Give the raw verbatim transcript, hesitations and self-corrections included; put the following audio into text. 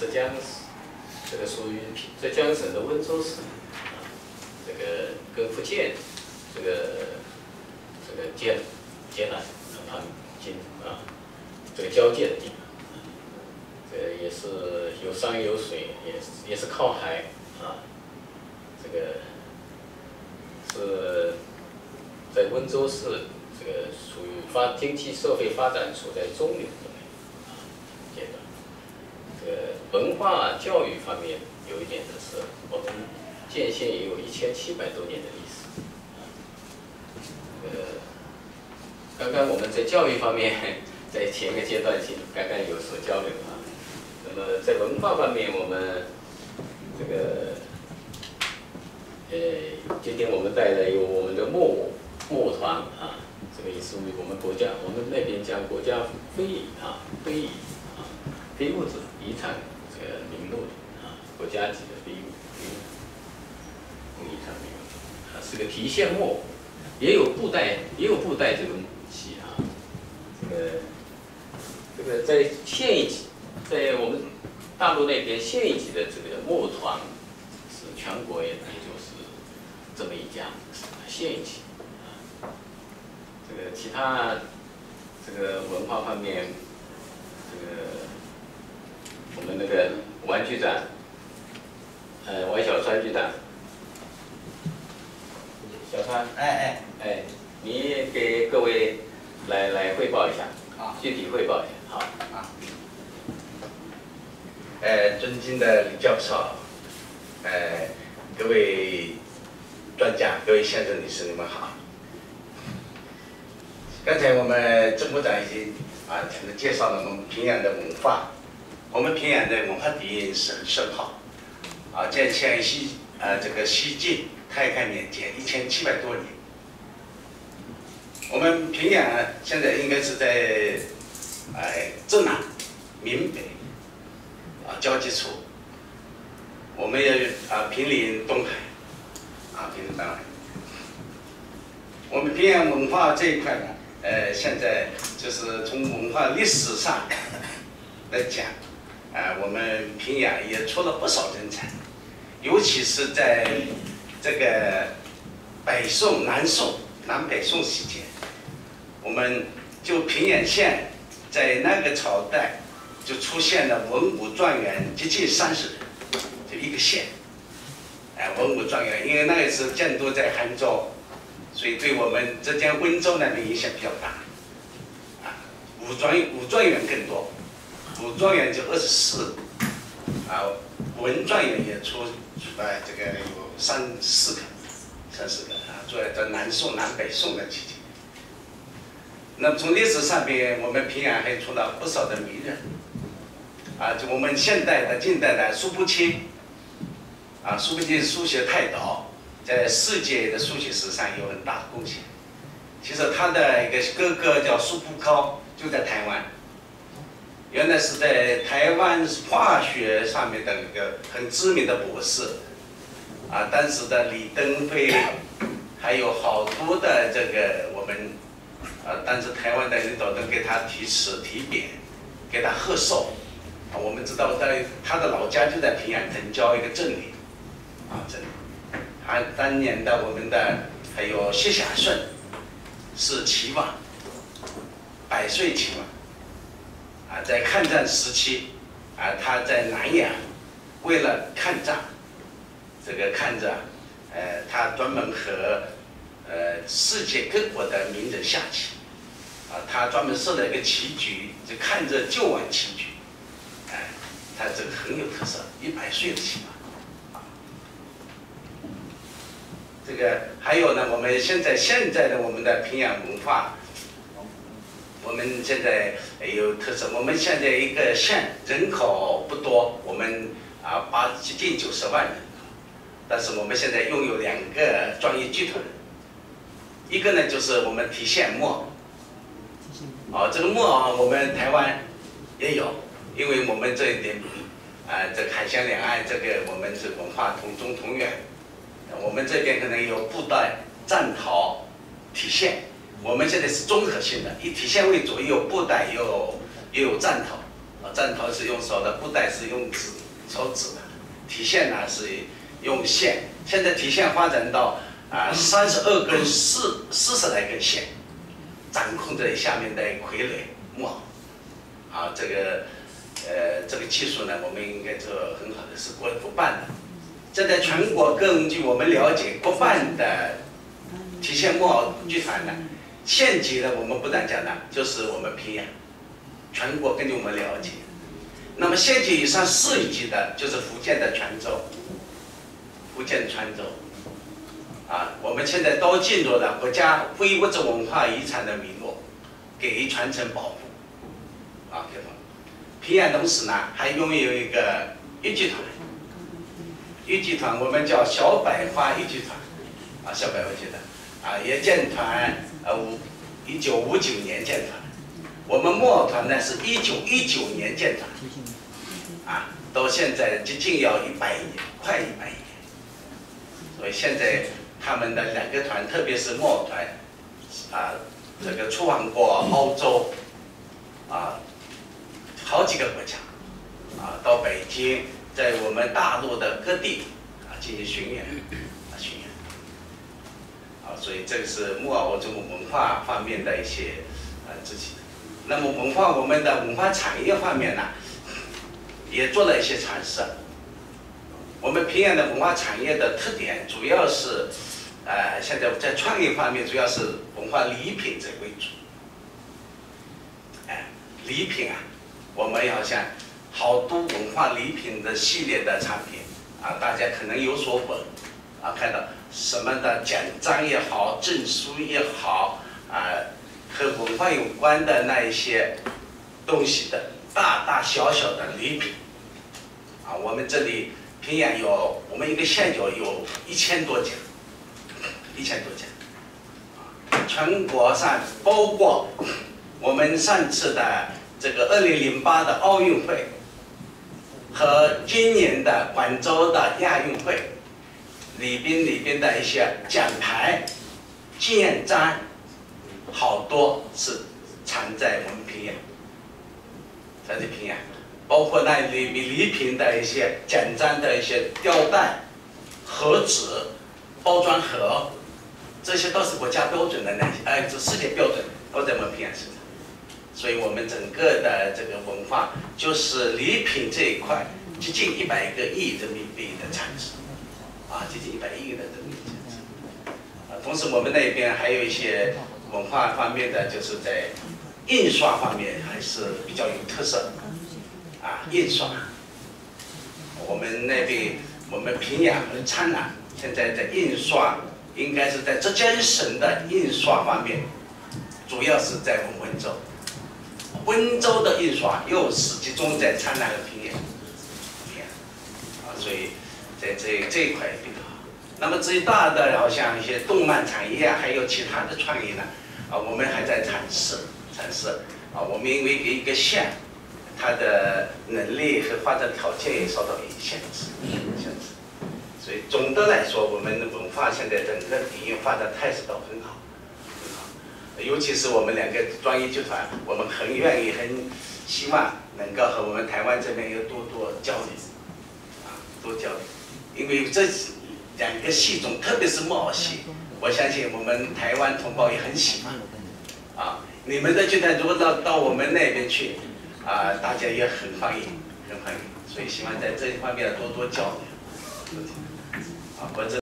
浙江省，这个属于浙江省的温州市，啊，这个跟福建这个这个接接壤旁近啊，这个交界的地方，这个也是有山有水，也是也是靠海啊，这个是在温州市这个属于发经济社会发展处在中流的啊阶段。这个文化教育方面有一点的是，我们建县也有一千七百多年的历史。呃，刚刚我们在教育方面，在前一个阶段性刚刚有所交流啊。那么在文化方面，我们这个呃，今天我们带来有我们的木木团啊，这个也属于我们国家，我们那边讲国家非遗啊，非遗啊，非物质遗产这个名录啊，国家级的非物非物遗产名录啊，是个提线木。也有布袋，也有布袋这个戏啊。这个这个在县一级，在我们大陆那边县一级的这个木团是全国也也就是这么一家县一级啊。这个其他这个文化方面，这个我们那个王局长，呃，王小川局长。小川， 哎哎哎，你给各位来来汇报一下， 好， 具体汇报一下，好啊。呃，尊敬的李教授，呃，各位专家、各位先生、女士，你们好。刚才我们郑部长已经啊，简单介绍了我们平阳的文化。我们平阳的文化底蕴是很深厚，啊，建县西呃这个西晋太开年间一千七百多年。我们平阳现在应该是在哎浙南、闽北啊交界处。我们也啊毗邻东海，啊毗邻东海。我们平阳文化这一块呢，呃，现在就是从文化历史上来讲，啊，我们平阳也出了不少人才，尤其是在这个北宋、南宋、南北宋期间，我们就平阳县在那个朝代就出现了文武状元接近三十人，就一个县。哎，文武状元，因为那个时候建都在杭州，所以对我们浙江温州那边影响比较大。啊，武状武状元更多，武状元就二十四，啊，文状元也出出来这个有三四个，三四个啊，住在南宋、南北宋的期间。那么从历史上边，我们平阳还出了不少的名人，啊，就我们现代的、近代的苏步青，啊，苏步青书写泰斗，在世界的书写史上有很大的贡献。其实他的一个哥哥叫苏步高，就在台湾，原来是在台湾化学上面的一个很知名的博士。啊，当时的李登辉，还有好多的这个我们，啊，当时台湾的领导人给他题词题匾，给他贺寿。啊，我们知道在他的老家就在平阳藤郊一个镇里，啊镇里。他当年的我们的还有谢霞顺，是齐王，百岁齐王。啊，在抗战时期，啊，他在南洋，为了抗战。这个看着，呃，他专门和呃世界各国的名人下棋，啊，他专门设了一个棋局，就看着就玩棋局，哎，他这个很有特色，一百岁的棋王，啊，这个还有呢，我们现在现在的我们的平阳文化，我们现在有特色，我们现在一个县人口不多，我们啊八接近九十万人。但是我们现在拥有两个专业剧团，一个呢就是我们提线木，哦，这个木啊，我们台湾也有，因为我们这一点，啊、呃，这海峡两岸这个我们是文化同宗同源，我们这边可能有布袋、战陶、提线，我们现在是综合性的，以提线为主，也有布袋，也有也有战陶，啊， 砧头是用手的，布袋是用纸手指的，体线呢是用线。现在体线发展到啊三十二根四四十来根线，掌控着下面的傀儡木偶。啊，这个呃这个技术呢，我们应该做很好的，是国国办的。这在全国根据我们了解，国办的体现木偶剧团呢，县级的我们不敢讲的，就是我们平阳。全国根据我们了解，那么县级以上市级的，就是福建的泉州，福建泉州，啊，我们现在都进入了国家非物质文化遗产的名录，给予传承保护。啊，平阳同时呢，还拥有一个豫剧团，豫剧团我们叫小百花豫剧团，啊，小百花剧团，啊，也建团，呃，五一九五九年建团。我们木偶团呢是一九一九年建团，啊，到现在接近要一百年，快一百年。所以现在他们的两个团，特别是木偶团，啊，这个出访过欧洲，啊，好几个国家，啊，到北京，在我们大陆的各地啊进行巡演，啊巡演，啊，所以这个是木偶这种文化方面的一些呃自己的。那么文化，我们的文化产业方面呢，也做了一些尝试。我们平阳的文化产业的特点主要是，呃，现在在创业方面主要是文化礼品这为主。哎，礼品啊，我们好像好多文化礼品的系列的产品啊，大家可能有所闻啊，看到什么的奖章也好，证书也好啊。和文化有关的那一些东西的大大小小的礼品，啊，我们这里平阳有，我们一个县有有一千多家，一千多家，啊，全国上包括我们上次的这个二零零八的奥运会和今年的广州的亚运会里边里边的一些奖牌、纪念章。好多是藏在我们平阳，藏在平阳，包括那礼礼品的一些奖章的一些吊带、盒子、包装盒，这些都是国家标准的那些，哎，这世界标准都在我们平阳市场。所以我们整个的这个文化，就是礼品这一块，接近一百个亿人民币的产值，啊，接近一百亿的人民币产值。啊，同时我们那边还有一些。文化方面的，就是在印刷方面还是比较有特色，啊，印刷。我们那边，我们平阳和苍南现在在印刷，应该是在浙江省的印刷方面，主要是在我们温州。温州的印刷又是集中在苍南和平阳，平阳，啊，所以在这这一块比较好。那么至于大的，好像一些动漫产业啊，还有其他的创意呢。啊，我们还在尝试，尝试啊，我们因为一个县，它的能力和发展条件也受到一些限制，限制。所以总的来说，我们的文化现在整个领域发展态势都很好，很好。尤其是我们两个专业剧团，我们很愿意、很希望能够和我们台湾这边有多多交流，啊，多交流。因为这两个戏种，特别是木偶戏。我相信我们台湾同胞也很喜欢，啊，你们的剧团如果到到我们那边去，啊，大家也很欢迎，很欢迎，所以希望在这一方面多多交流，啊，或者。